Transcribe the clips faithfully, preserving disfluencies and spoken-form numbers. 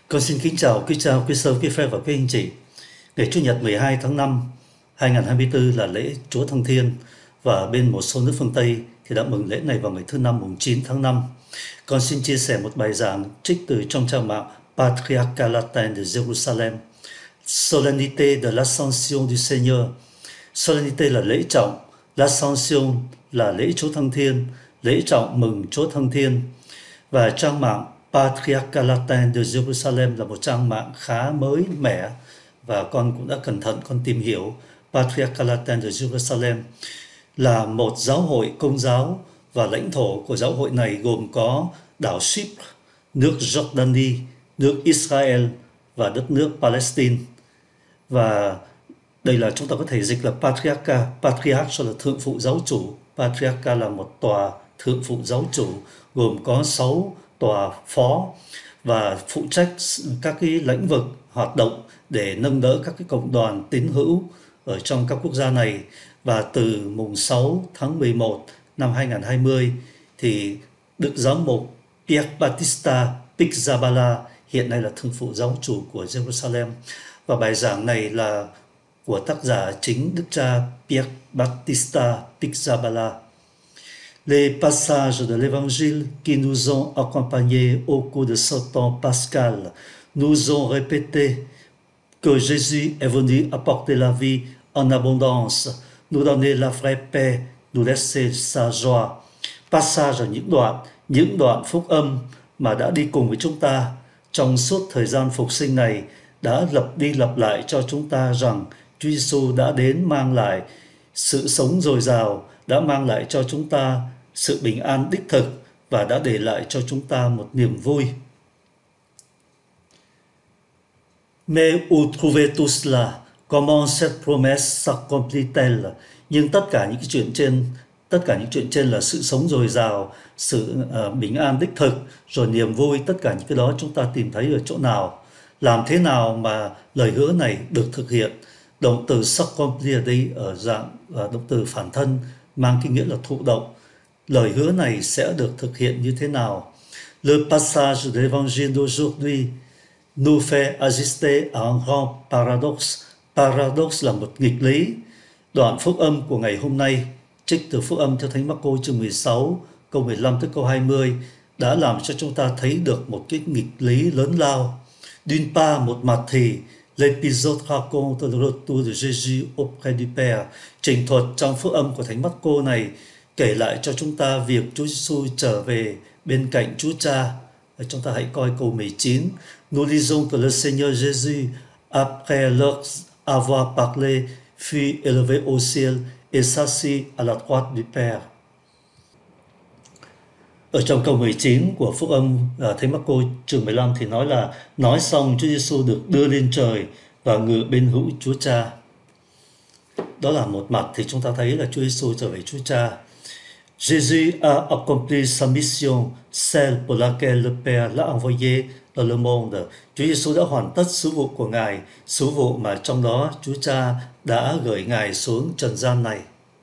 Con xin kính chào quý cha, quý sơ, quý phép và quý anh chị. Ngày Chủ nhật mười hai tháng năm hai nghìn không trăm hai mươi tư là lễ Chúa Thăng Thiên, và bên một số nước phương Tây thì đã mừng lễ này vào ngày thứ năm mùng chín tháng năm. Con xin chia sẻ một bài giảng trích từ trong trang mạng Patriarcat Latin de Jerusalem. Solennité de l'Ascension du Seigneur. Solennité là lễ trọng, l'Ascension là lễ Chúa Thăng Thiên, lễ trọng mừng Chúa Thăng Thiên. Và trang mạng Patriarcat Latin de Jerusalem là một trang mạng khá mới mẻ, và con cũng đã cẩn thận con tìm hiểu. Patriarcat Latin de Jerusalem là một giáo hội công giáo, và lãnh thổ của giáo hội này gồm có đảo Chypre, nước Jordani, nước Israel và đất nước Palestine. Và đây là chúng ta có thể dịch là Patriarcha. Patriarch là thượng phụ giáo chủ, Patriarcha là một tòa thượng phụ giáo chủ gồm có sáu tòa phó và phụ trách các cái lĩnh vực hoạt động để nâng đỡ các cái cộng đoàn tín hữu ở trong các quốc gia này. Và từ mùng sáu tháng mười một năm hai nghìn không trăm hai mươi thì Đức Giám mục Pierre Battista Pizzaballa hiện nay là thượng phụ giáo chủ của Jerusalem. Và bài giảng này là của tác giả chính Đức cha Pierre Battista Pizzaballa. Les passages de l'Évangile qui nous ont accompagnés au cours de ce temps pascal nous ont répété que Jésus est venu apporter la vie en abondance, nous donner la vraie paix, nous laisser sa joie. Passage là những đoạn, những đoạn phúc âm mà đã đi cùng với chúng ta trong suốt thời gian phục sinh này, đã lặp đi lặp lại cho chúng ta rằng Chúa Giêsu đã đến mang lại sự sống dồi dào, đã mang lại cho chúng ta sự bình an đích thực và đã để lại cho chúng ta một niềm vui. Mais où trouver tout cela? Comment cette promesse s'accomplit-elle? Nhưng tất cả những cái chuyện trên, tất cả những chuyện trên là sự sống dồi dào, sự uh, bình an đích thực, rồi niềm vui, tất cả những cái đó chúng ta tìm thấy ở chỗ nào? Làm thế nào mà lời hứa này được thực hiện? Động từ s'accomplir ở đây ở dạng uh, động từ phản thân mang cái nghĩa là thụ động. Lời hứa này sẽ được thực hiện như thế nào? Le passage de l'évangile d'aujourd'hui nous fait assister à un grand paradoxe. Paradox là một nghịch lý. Đoạn phúc âm của ngày hôm nay, trích từ phúc âm theo Thánh Mác-cô chương mười sáu, câu mười lăm tới câu hai mươi, đã làm cho chúng ta thấy được một cái nghịch lý lớn lao. D'une part, một mặt thì l'épisode raconte le retour de Jésus auprès du Père. Trình thuật trong phúc âm của Thánh Mác-cô này kể lại cho chúng ta việc Chúa Giêsu trở về bên cạnh Chúa Cha. Chúng ta hãy coi câu mười chín. Nous lisons que le Seigneur Jésus, après leur avoir parlé, fut élevé au ciel et s'assit à la droite du Père. Ở trong câu mười chín của phúc âm Thánh Mác-cô chương mười lăm thì nói là nói xong Chúa Giêsu được đưa lên trời và ngự bên hữu Chúa Cha. Đó là một mặt thì chúng ta thấy là Chúa Giêsu trở về Chúa Cha. Jésus a accompli sa mission, celle pour laquelle le Père l'a envoyé dans le monde. Chúa Giêsu đã hoàn tất sứ vụ của Ngài, sứ vụ mà trong đó Chúa Cha đã gửi Ngài xuống trần gian này.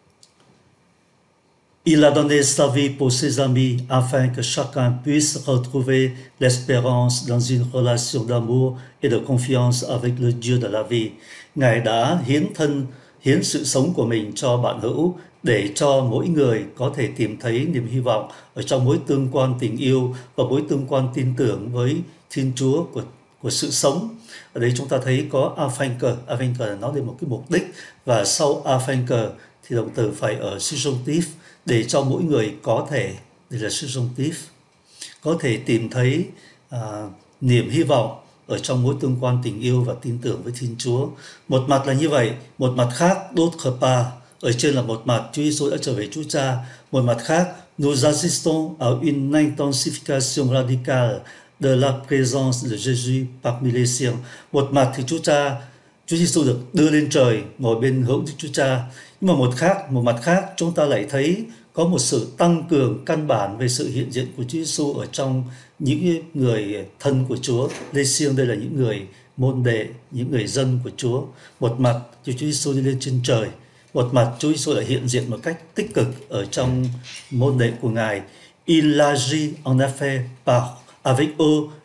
Il a donné sa vie pour ses amis afin que chacun puisse retrouver l'espérance dans une relation d'amour et de confiance avec le Dieu de la vie. Ngài đã hiến thân, hiến sự sống của mình cho bạn hữu để cho mỗi người có thể tìm thấy niềm hy vọng ở trong mối tương quan tình yêu và mối tương quan tin tưởng với Thiên Chúa của, của sự sống. Ở đây chúng ta thấy có affinker, affinker là nói đến một cái mục đích, và sau affinker thì động từ phải ở subjunctive để cho mỗi người có thể, đây là subjunctive, có thể tìm thấy uh, niềm hy vọng ở trong mối tương quan tình yêu và tin tưởng với Thiên Chúa. Một mặt là như vậy, một mặt khác, d'autre part, ở trên là một mặt Chúa Giêsu đã trở về Chúa Cha, một mặt khác nous assistons à une intensification radicale de la présence de Jésus parmi les siens. Một mặt thì Chúa Cha, Chúa Giêsu được đưa lên trời ngồi bên hữu Đức Chúa Cha, nhưng mà một khác, một mặt khác chúng ta lại thấy có một sự tăng cường căn bản về sự hiện diện của Chúa Giêsu ở trong những người thân của Chúa. Les siens đây là những người môn đệ, những người dân của Chúa. Một mặt thì Chúa Giêsu đi lên trên trời, một mặt Chúa Giêsu lại hiện diện một cách tích cực ở trong môn đệ của Ngài. Il agit en effet par avec eux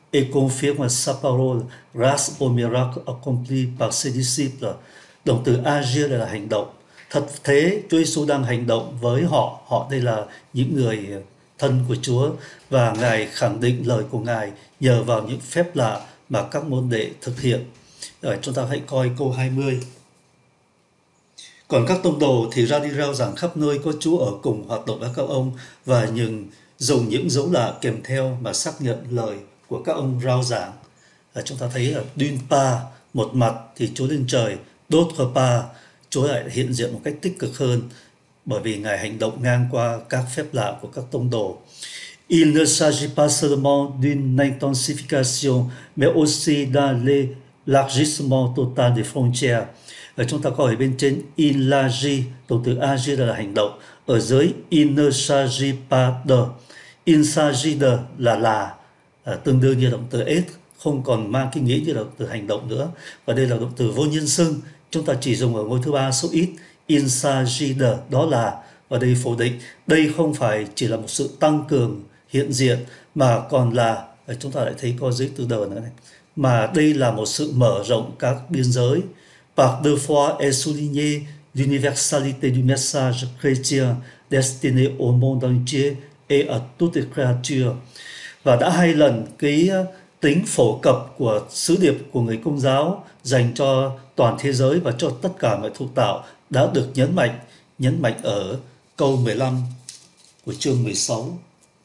et confirme sa parole grâce au miracle accompli par ses disciples. Động từ agir là hành động. Thật thế, Chúa Giêsu đang hành động với họ. Họ đây là những người thân của Chúa, và Ngài khẳng định lời của Ngài nhờ vào những phép lạ mà các môn đệ thực hiện. Rồi chúng ta hãy coi câu hai mươi. Còn các tông đồ thì ra đi rao giảng khắp nơi có Chúa ở cùng hoạt động với các ông, và nhưng dùng những dấu lạ kèm theo mà xác nhận lời của các ông rao giảng. À, chúng ta thấy là d'une part, một mặt thì Chúa lên trời, d'autre part, Chúa lại hiện diện một cách tích cực hơn, bởi vì Ngài hành động ngang qua các phép lạ của các tông đồ. Il ne s'agit pas seulement d'une intensification, mais aussi d'un élargissement total des frontières. Ở chúng ta có ở bên trên il agit, động từ agir là hành động. Ở dưới il ne s'agit pas de, il s'agit de là là, à, tương đương như động từ être, không còn mang cái nghĩa như động từ hành động nữa. Và đây là động từ vô nhân xưng, chúng ta chỉ dùng ở ngôi thứ ba số ít. Il s'agit de, đó là, và đây phủ định. Đây không phải chỉ là một sự tăng cường hiện diện, mà còn là, chúng ta lại thấy có dưới từ đờ nữa này, mà đây là một sự mở rộng các biên giới. Par deux fois est souligné l'universalité du message chrétien destiné au monde entier et à toutes les créatures. Và đã hai lần cái tính phổ cập của sứ điệp của người Công giáo dành cho toàn thế giới và cho tất cả mọi thụ tạo đã được nhấn mạnh, nhấn mạnh ở câu mười lăm của chương mười sáu.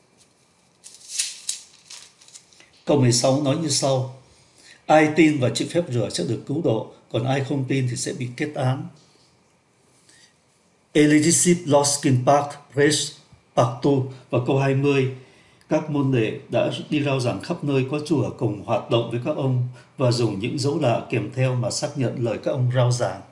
Câu mười sáu nói như sau: ai tin và chịu phép rửa sẽ được cứu độ, còn ai không tin thì sẽ bị kết án. Et les disciples lorsqu'ils partent prêchent partout. Và câu hai mươi, các môn đệ đã đi rao giảng khắp nơi có Chúa ở cùng hoạt động với các ông, và dùng những dấu lạ kèm theo mà xác nhận lời các ông rao giảng.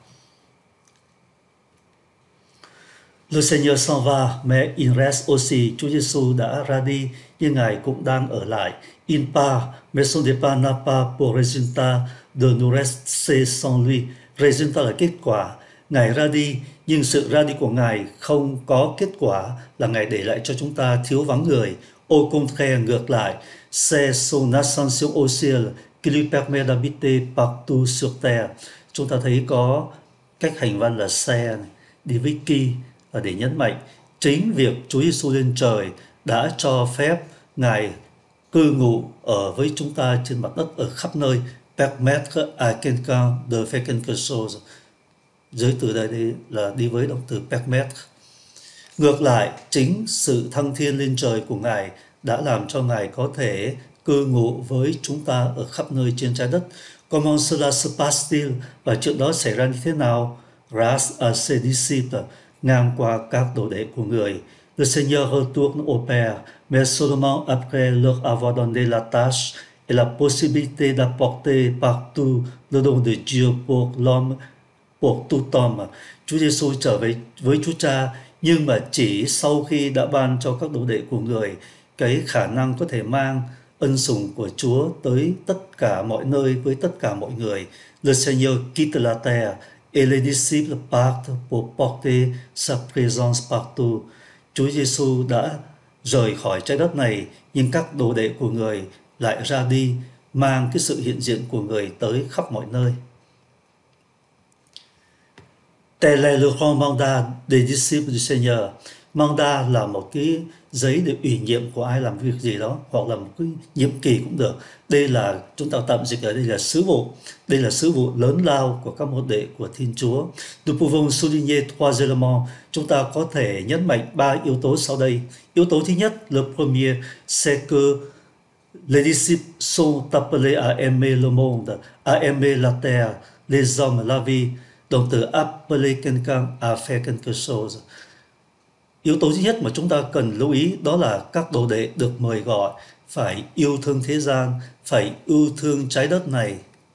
Le Seigneur s'en va, mais il reste aussi. Chúa Giêsu đã ra đi, nhưng Ngài cũng đang ở lại. Il part, mais son départ n'a pas pour résultat de nous rester sans lui. Résultat là kết quả. Ngài ra đi, nhưng sự ra đi của Ngài không có kết quả là Ngài để lại cho chúng ta thiếu vắng người. Au contraire, ngược lại, c'est son ascension au ciel qui lui permet d'habiter partout sur terre. Chúng ta thấy có cách hành văn là xe, đi với ki, và để nhấn mạnh chính việc Chúa Giêsu lên trời đã cho phép Ngài cư ngụ ở với chúng ta trên mặt đất ở khắp nơi. Permettre à quelqu'un de faire quelque chose. Dưới từ đây là đi với động từ permettre. Ngược lại, chính sự thăng thiên lên trời của Ngài đã làm cho Ngài có thể cư ngụ với chúng ta ở khắp nơi trên trái đất. Comment cela se passe-t-il? Và chuyện đó xảy ra như thế nào? Grâce à ses disciples, ngang qua các đồ đệ của người. Le Seigneur retourne au Père, mais seulement après leur avoir donné la tâche et la possibilité d'apporter partout le don de Dieu pour l'homme, pour tout homme. Chúa Giêsu trở về với Chúa Cha, nhưng mà chỉ sau khi đã ban cho các đồ đệ của người cái khả năng có thể mang ân sủng của Chúa tới tất cả mọi nơi với tất cả mọi người. Le Seigneur quitte la terre et les disciples partent pour porter sa présence partout. Chúa Giêsu đã rời khỏi trái đất này, nhưng các đồ đệ của người lại ra đi mang cái sự hiện diện của người tới khắp mọi nơi. Tel est le grand mandat des disciples du Seigneur. Mandat là một cái giấy để ủy nhiệm của ai làm việc gì đó, hoặc là một cái nhiệm kỳ cũng được. Đây là, chúng ta tạm dịch ở đây là sứ vụ. Đây là sứ vụ lớn lao của các môn đệ của Thiên Chúa. Nous pouvons souligner trois éléments. Chúng ta có thể nhấn mạnh ba yếu tố sau đây. Yếu tố thứ nhất, le premier, c'est que les disciples sont appelés à aimer le monde, à aimer la terre, les hommes, la vie. Động từ appeler quelqu'un à faire quelque chose. Yếu tố thứ nhất mà chúng ta cần lưu ý đó là các đồ đệ được mời gọi phải yêu thương thế gian, phải yêu thương trái đất này,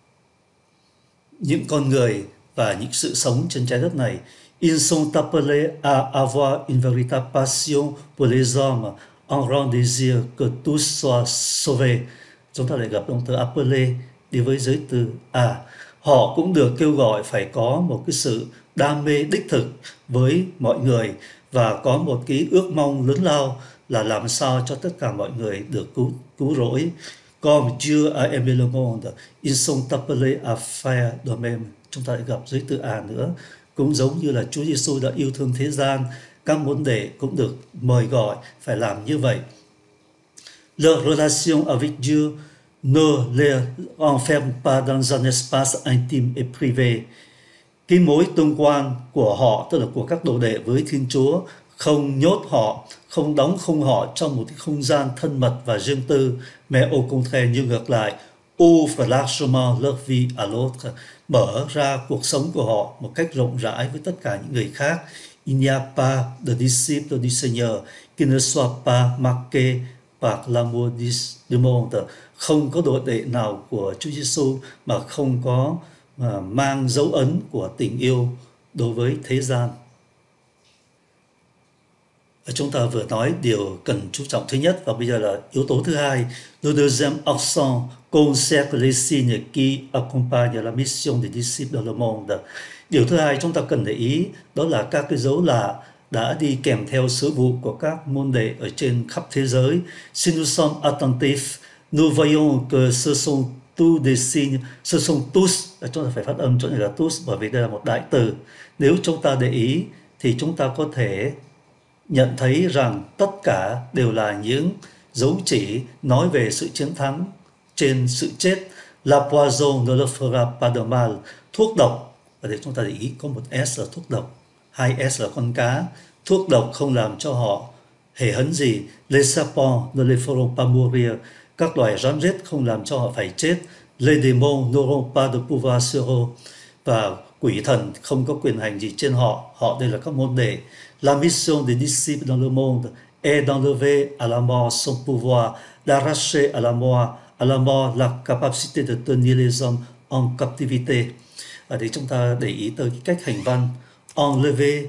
những con người và những sự sống trên trái đất này. Ils sont appelés à avoir une véritable passion pour les hommes, en grand désir que tous soient sauvés. Chúng ta lại gặp động từ appeler đi với giới từ à. Họ cũng được kêu gọi phải có một cái sự đam mê đích thực với mọi người, và có một cái ước mong lớn lao là làm sao cho tất cả mọi người được cứu, cứu rỗi. Comme Dieu a aimé le monde, ils sont appelés à faire de même. Chúng ta lại gặp dưới từ à nữa. Cũng giống như là Chúa Giêsu đã yêu thương thế gian, các môn đệ cũng được mời gọi phải làm như vậy. Leur relation avec Dieu ne les enferme pas dans un espace intime et privé. Cái mối tương quan của họ, tức là của các đồ đệ với Thiên Chúa, không nhốt họ, không đóng khung họ trong một cái không gian thân mật và riêng tư, mais au contraire, như ngược lại, ouvre largement leur vie à l'autre, mở ra cuộc sống của họ một cách rộng rãi với tất cả những người khác. Il n'y a pas de disciple du Seigneur qui ne soit pas marqué par l'amour du monde. Không có đồ đệ nào của Chúa Giêsu mà không có mà mang dấu ấn của tình yêu đối với thế gian. Chúng ta vừa nói điều cần chú trọng thứ nhất, và bây giờ là yếu tố thứ hai. Le deuxième accent concerne les signes qui accompagnent la mission des disciples dans le monde. Điều thứ hai chúng ta cần để ý đó là các cái dấu lạ đã đi kèm theo sứ vụ của các môn đệ ở trên khắp thế giới. Si nous sommes attentifs, nous voyons que ce sont tous des signes, ce sont tous, chúng ta phải phát âm chỗ này là tous bởi vì đây là một đại từ. Nếu chúng ta để ý thì chúng ta có thể nhận thấy rằng tất cả đều là những dấu chỉ nói về sự chiến thắng trên sự chết. La poison ne leur fera pas de mal. Thuốc độc, ở đây chúng ta để ý có một S là thuốc độc, hai S là con cá. Thuốc độc không làm cho họ hề hấn gì. Les serpents ne les feront pas mourir. Các loài rắn rết không làm cho họ phải chết. Les démons n'auront pas de pouvoir sur eux. Và quỷ thần không có quyền hành gì trên họ. Họ đây là các môn đệ. La mission des disciples dans le monde est d'enlever à la mort son pouvoir, d'arracher à la mort, à la mort la capacité de tenir les hommes en captivité. Ở đây chúng ta để ý tới cái cách hành văn. Enlever,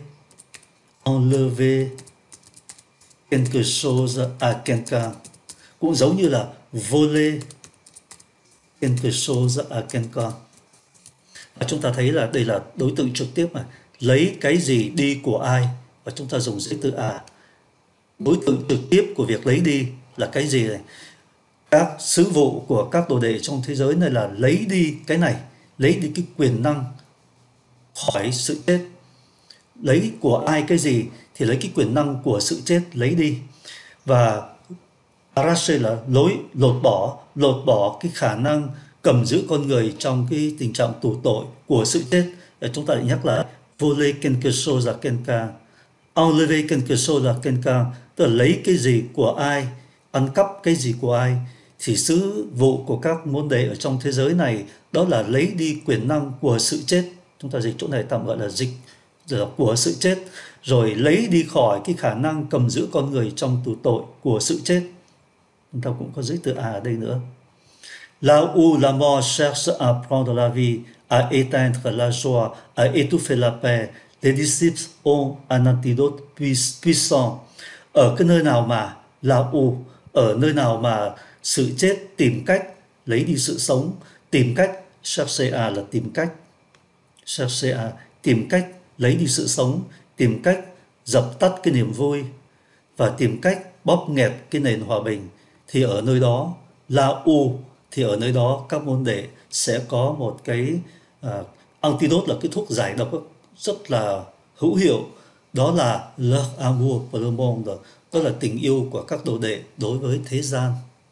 enlever quelque chose à quelqu'un. Cũng giống như là voler quelque chose à quelqu'un. Và chúng ta thấy là đây là đối tượng trực tiếp mà. Lấy cái gì đi của ai? Và chúng ta dùng giới từ à. Đối tượng trực tiếp của việc lấy đi là cái gì này? Các sứ vụ của các đồ đệ trong thế giới này là lấy đi cái này, lấy đi cái quyền năng khỏi sự chết. Lấy của ai cái gì thì lấy cái quyền năng của sự chết lấy đi. Và arracher là lối lột bỏ, lột bỏ cái khả năng cầm giữ con người trong cái tình trạng tù tội của sự chết. Để chúng ta lại nhắc lại voler quelque chose à quelqu'un, enlever quelque chose à quelqu'un, tức là lấy cái gì của ai, ăn cắp cái gì của ai. Thì sứ vụ của các môn đệ ở trong thế giới này đó là lấy đi quyền năng của sự chết. Chúng ta dịch chỗ này tạm gọi là dịch của sự chết, rồi lấy đi khỏi cái khả năng cầm giữ con người trong tù tội của sự chết. Chúng ta cũng có giới từ à ở đây nữa. Là où la mort cherche à prendre la vie, à éteindre la joie, à étouffer la paix, les disciples ont un antidote puissant. Ở cái nơi nào mà là où, ở nơi nào mà sự chết tìm cách lấy đi sự sống, tìm cách, chercher à là tìm cách, chercher à tìm cách lấy đi sự sống, tìm cách dập tắt cái niềm vui và tìm cách bóp nghẹt cái nền hòa bình, thì ở nơi đó là u, thì ở nơi đó các môn đệ sẽ có một cái uh, antidote, là cái thuốc giải độc rất là hữu hiệu, đó là leur amour pour le monde, đó là tình yêu của các đồ đệ đối với thế gian.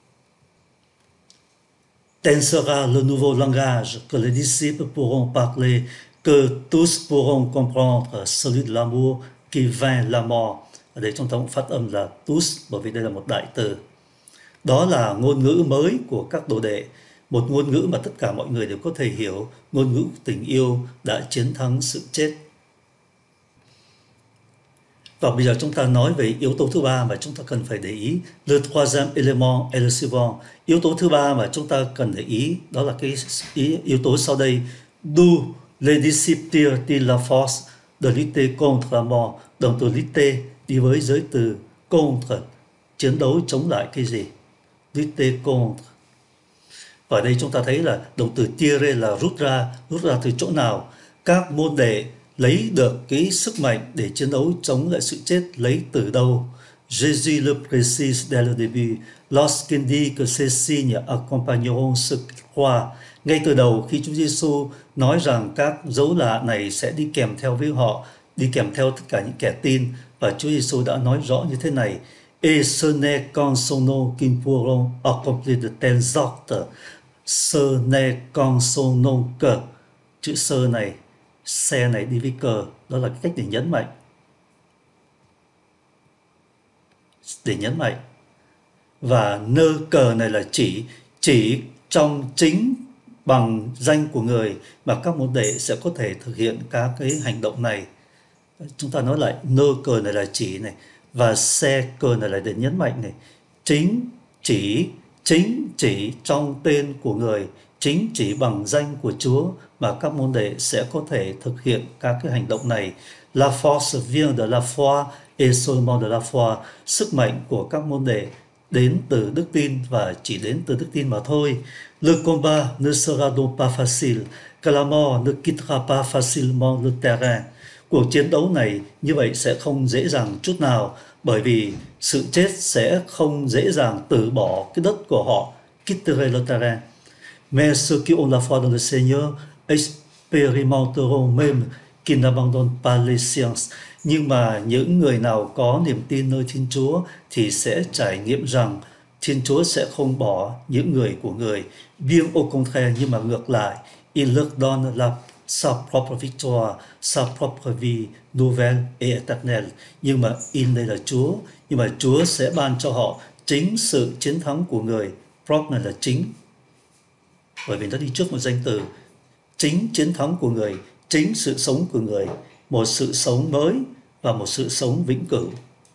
Tel sera le nouveau langage que les disciples pourront parler, que tous pourront comprendre, celui de l'amour qui vainc la mort. Ở đây chúng ta cũng phát âm là tous bởi vì đây là một đại từ. Đó là ngôn ngữ mới của các đồ đệ, một ngôn ngữ mà tất cả mọi người đều có thể hiểu, ngôn ngữ tình yêu đã chiến thắng sự chết. Và bây giờ chúng ta nói về yếu tố thứ ba mà chúng ta cần phải để ý. Le troisième élément est le suivant. Yếu tố thứ ba mà chúng ta cần để ý đó là cái yếu tố sau đây. D'où les disciples tirent la force de lutter contre la mort. Động từ lutter đi với giới từ contre, chiến đấu chống lại cái gì? Lutter contre. Và đây chúng ta thấy là động từ tirer là rút ra, rút ra từ chỗ nào? Các môn đệ lấy được cái sức mạnh để chiến đấu chống lại sự chết lấy từ đâu? Jésus le précise dès le début, lorsqu'il dit que ces signes accompagneront ceux qui croient. Ngay từ đầu khi Chúa Giêsu nói rằng các dấu lạ này sẽ đi kèm theo với họ, đi kèm theo tất cả những kẻ tin, và Chúa Giêsu đã nói rõ như thế này: Et ce n'est qu'en son nom qu'ils pourront accomplir de telles actes. Ce n'est qu'en son nom que. Chữ sơ này, xe này đi với cờ, đó là cách để nhấn mạnh. Để nhấn mạnh. Và nơ cờ này là chỉ, chỉ trong chính bằng danh của người mà các môn đệ sẽ có thể thực hiện các cái hành động này. Chúng ta nói lại, nơ cờ này là chỉ này, và xe cờ này là để nhấn mạnh này. Chính chỉ, chính chỉ trong tên của người, chính chỉ bằng danh của Chúa mà các môn đệ sẽ có thể thực hiện các cái hành động này. La force vient de la foi et seulement de la foi. Sức mạnh của các môn đệ đến từ đức tin và chỉ đến từ đức tin mà thôi. Le combat ne sera donc pas facile, car la mort ne quittera pas facilement le terrain. Cuộc chiến đấu này như vậy sẽ không dễ dàng chút nào, bởi vì sự chết sẽ không dễ dàng từ bỏ cái đất của họ, quitter le terrain. Mais ceux qui ont la foi dans le Seigneur expérimenteront même qu'ils n'abandonnent pas les sciences. Nhưng mà những người nào có niềm tin nơi Thiên Chúa thì sẽ trải nghiệm rằng Thiên Chúa sẽ không bỏ những người của người. Bien au contraire, nhưng mà ngược lại, il leur donne la sa propre victoire, sa propre vie nouvelle et éternelle. Nhưng mà in đây là Chúa, nhưng mà Chúa sẽ ban cho họ chính sự chiến thắng của người. Propre này là chính, bởi vì nó đi trước một danh từ. Chính chiến thắng của người, chính sự sống của người, một sự sống mới và một sự sống vĩnh cửu.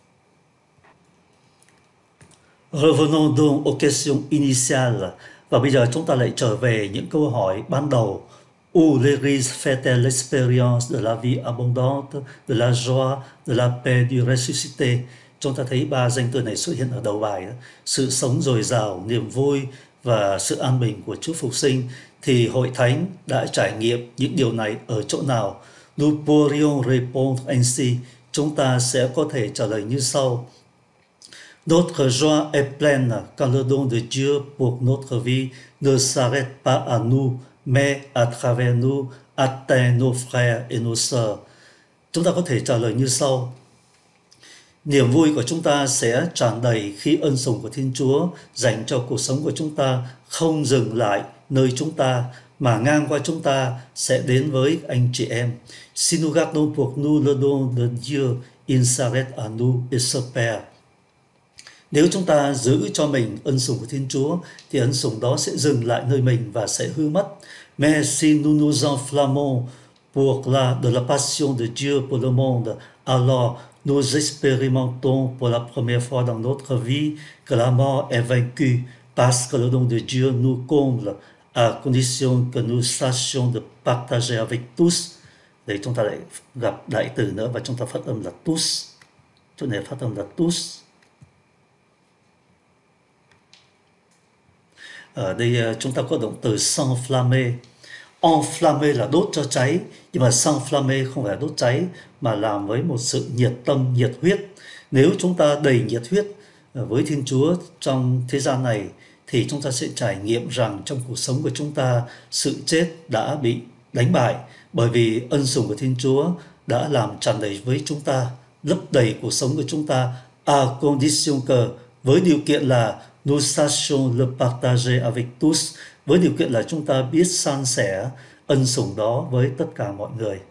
Revenons donc aux questions initiales. Và bây giờ chúng ta lại trở về những câu hỏi ban đầu. Où l'Église fait-elle l'expérience de la vie abondante, de la joie, de la paix du ressuscité? Chúng ta thấy ba danh từ này xuất hiện ở đầu bài đó. Sự sống dồi dào, niềm vui và sự an bình của Chúa Phục Sinh. Thì Hội Thánh đã trải nghiệm những điều này ở chỗ nào? Nous pourrions répondre ainsi. Chúng ta sẽ có thể trả lời như sau. Notre joie est pleine quand le don de Dieu pour notre vie ne s'arrête pas à nous, mais à travers nous atteint nos frères et nos sœurs. Chúng ta có thể trả lời như sau. Niềm vui của chúng ta sẽ tràn đầy khi ân sủng của Thiên Chúa dành cho cuộc sống của chúng ta không dừng lại nơi chúng ta, mà ngang qua chúng ta sẽ đến với anh chị em. Si nous gardons pour nous le don de Dieu, il s'arrête à nous et se perd. Nếu chúng ta giữ cho mình ân sủng của Thiên Chúa thì ân sủng đó sẽ dừng lại nơi mình và sẽ hư mất. Mais si nous nous enflammons pour la de la passion de Dieu pour le monde, alors nous expérimentons pour la première fois dans notre vie que la mort est vaincue, parce que le don de Dieu nous comble à condition que nous sachions de partager avec tous. Đấy, chúng ta lại gặp đại từ nữa và chúng ta phát âm là tous. Chỗ này phát âm là tous. Ở đây chúng ta có động từ s'enflammer. Enflammer là đốt cho cháy, nhưng mà s'enflammer không phải đốt cháy mà làm với một sự nhiệt tâm, nhiệt huyết. Nếu chúng ta đầy nhiệt huyết với Thiên Chúa trong thế gian này thì chúng ta sẽ trải nghiệm rằng trong cuộc sống của chúng ta sự chết đã bị đánh bại, bởi vì ân sủng của Thiên Chúa đã làm tràn đầy với chúng ta, lấp đầy cuộc sống của chúng ta, à condition que, với điều kiện là nous sachions le partager avec tous, với điều kiện là chúng ta biết san sẻ ân sủng đó với tất cả mọi người.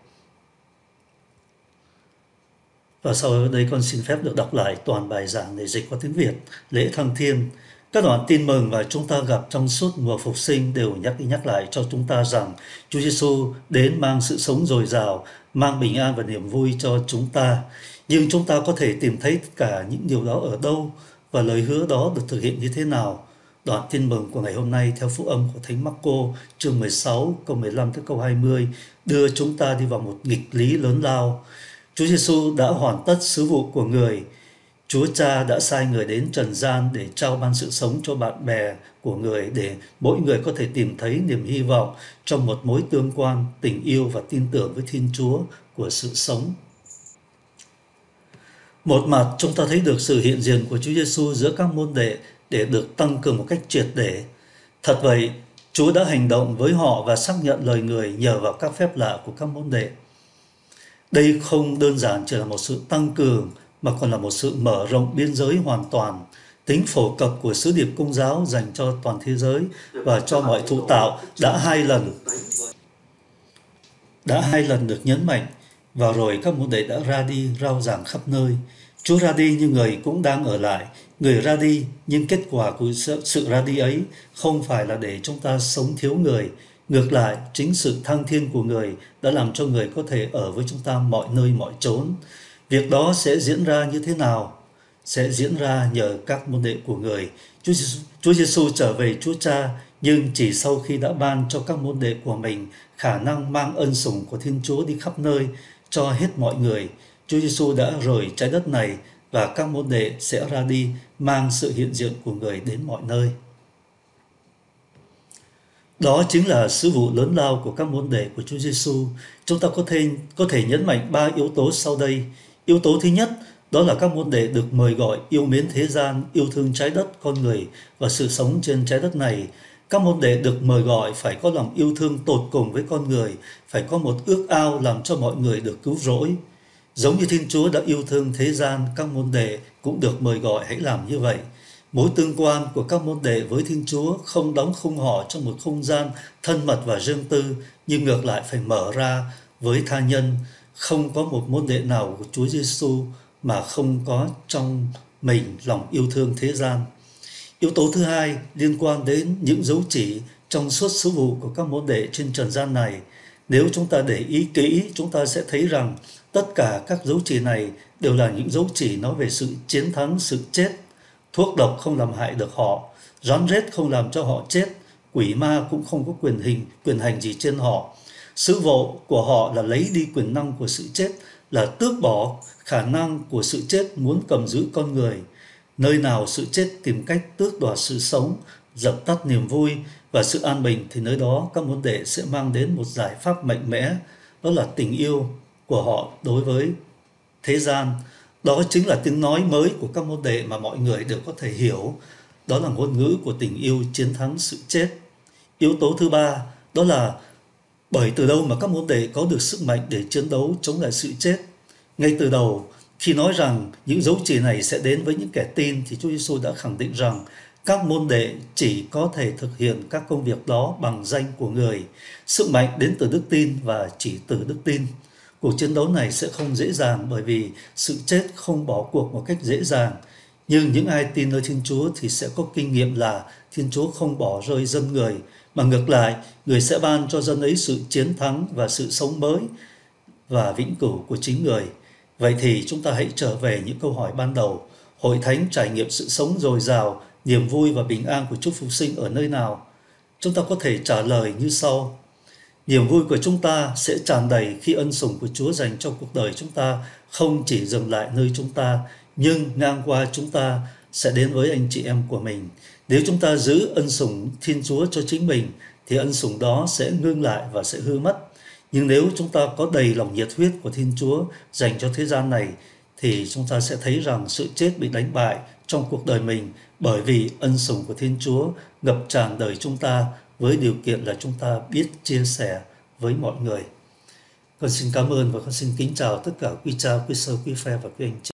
Và sau đây con xin phép được đọc lại toàn bài giảng để dịch qua tiếng Việt. Lễ Thăng Thiên. Các đoạn tin mừng và chúng ta gặp trong suốt mùa phục sinh đều nhắc đi nhắc lại cho chúng ta rằng Chúa Giêsu đến mang sự sống dồi dào, mang bình an và niềm vui cho chúng ta. Nhưng chúng ta có thể tìm thấy tất cả những điều đó ở đâu và lời hứa đó được thực hiện như thế nào? Đoạn tin mừng của ngày hôm nay theo phúc âm của Thánh Marco chương mười sáu câu mười lăm tới câu hai mươi đưa chúng ta đi vào một nghịch lý lớn lao. Chúa Giêsu đã hoàn tất sứ vụ của người. Chúa Cha đã sai người đến trần gian để trao ban sự sống cho bạn bè của người, để mỗi người có thể tìm thấy niềm hy vọng trong một mối tương quan, tình yêu và tin tưởng với Thiên Chúa của sự sống. Một mặt chúng ta thấy được sự hiện diện của Chúa Giêsu giữa các môn đệ để được tăng cường một cách triệt để. Thật vậy, Chúa đã hành động với họ và xác nhận lời Người nhờ vào các phép lạ của các môn đệ. Đây không đơn giản chỉ là một sự tăng cường mà còn là một sự mở rộng biên giới hoàn toàn. Tính phổ cập của sứ điệp Công giáo dành cho toàn thế giới và cho mọi thụ tạo đã hai lần đã hai lần được nhấn mạnh, và rồi các môn đệ đã ra đi rao giảng khắp nơi. Chúa ra đi nhưng Người cũng đang ở lại. Người ra đi nhưng kết quả của sự, sự ra đi ấy không phải là để chúng ta sống thiếu Người. Ngược lại, chính sự thăng thiên của Người đã làm cho Người có thể ở với chúng ta mọi nơi mọi chốn. Việc đó sẽ diễn ra như thế nào? Sẽ diễn ra nhờ các môn đệ của Người. Chúa Giêsu, Chúa Giêsu trở về Chúa Cha, nhưng chỉ sau khi đã ban cho các môn đệ của mình khả năng mang ân sủng của Thiên Chúa đi khắp nơi cho hết mọi người. Chúa Giêsu đã rời trái đất này và các môn đệ sẽ ra đi mang sự hiện diện của Người đến mọi nơi. Đó chính là sứ vụ lớn lao của các môn đệ của Chúa Giêsu. Chúng ta có thể có thể nhấn mạnh ba yếu tố sau đây. Yếu tố thứ nhất, đó là các môn đệ được mời gọi yêu mến thế gian, yêu thương trái đất, con người và sự sống trên trái đất này. Các môn đệ được mời gọi phải có lòng yêu thương tột cùng với con người, phải có một ước ao làm cho mọi người được cứu rỗi. Giống như Thiên Chúa đã yêu thương thế gian, các môn đệ cũng được mời gọi hãy làm như vậy. Mối tương quan của các môn đệ với Thiên Chúa không đóng khung họ trong một không gian thân mật và riêng tư, nhưng ngược lại phải mở ra với tha nhân. Không có một môn đệ nào của Chúa Giêsu mà không có trong mình lòng yêu thương thế gian. Yếu tố thứ hai liên quan đến những dấu chỉ trong suốt sứ vụ của các môn đệ trên trần gian này. Nếu chúng ta để ý kỹ, chúng ta sẽ thấy rằng tất cả các dấu chỉ này đều là những dấu chỉ nói về sự chiến thắng sự chết. Thuốc độc không làm hại được họ, rắn rết không làm cho họ chết, quỷ ma cũng không có quyền hình, quyền hành gì trên họ. Sứ vụ của họ là lấy đi quyền năng của sự chết, là tước bỏ khả năng của sự chết muốn cầm giữ con người. Nơi nào sự chết tìm cách tước đoạt sự sống, dập tắt niềm vui và sự an bình thì nơi đó các môn đệ sẽ mang đến một giải pháp mạnh mẽ, đó là tình yêu của họ đối với thế gian. Đó chính là tiếng nói mới của các môn đệ mà mọi người đều có thể hiểu. Đó là ngôn ngữ của tình yêu chiến thắng sự chết. Yếu tố thứ ba, đó là bởi từ đâu mà các môn đệ có được sức mạnh để chiến đấu chống lại sự chết. Ngay từ đầu, khi nói rằng những dấu chỉ này sẽ đến với những kẻ tin, thì Chúa Giêsu đã khẳng định rằng các môn đệ chỉ có thể thực hiện các công việc đó bằng danh của Người. Sức mạnh đến từ đức tin và chỉ từ đức tin. Cuộc chiến đấu này sẽ không dễ dàng bởi vì sự chết không bỏ cuộc một cách dễ dàng. Nhưng những ai tin nơi Thiên Chúa thì sẽ có kinh nghiệm là Thiên Chúa không bỏ rơi dân Người, mà ngược lại, Người sẽ ban cho dân ấy sự chiến thắng và sự sống mới và vĩnh cửu của chính Người. Vậy thì chúng ta hãy trở về những câu hỏi ban đầu. Hội thánh trải nghiệm sự sống dồi dào, niềm vui và bình an của Chúa Phục sinh ở nơi nào? Chúng ta có thể trả lời như sau. Niềm vui của chúng ta sẽ tràn đầy khi ân sủng của Chúa dành cho cuộc đời chúng ta không chỉ dừng lại nơi chúng ta, nhưng ngang qua chúng ta sẽ đến với anh chị em của mình. Nếu chúng ta giữ ân sủng Thiên Chúa cho chính mình, thì ân sủng đó sẽ ngưng lại và sẽ hư mất. Nhưng nếu chúng ta có đầy lòng nhiệt huyết của Thiên Chúa dành cho thế gian này, thì chúng ta sẽ thấy rằng sự chết bị đánh bại trong cuộc đời mình, bởi vì ân sủng của Thiên Chúa ngập tràn đời chúng ta, với điều kiện là chúng ta biết chia sẻ với mọi người. Con xin cảm ơn và con xin kính chào tất cả quý cha, quý sơ, quý phe và quý anh chị.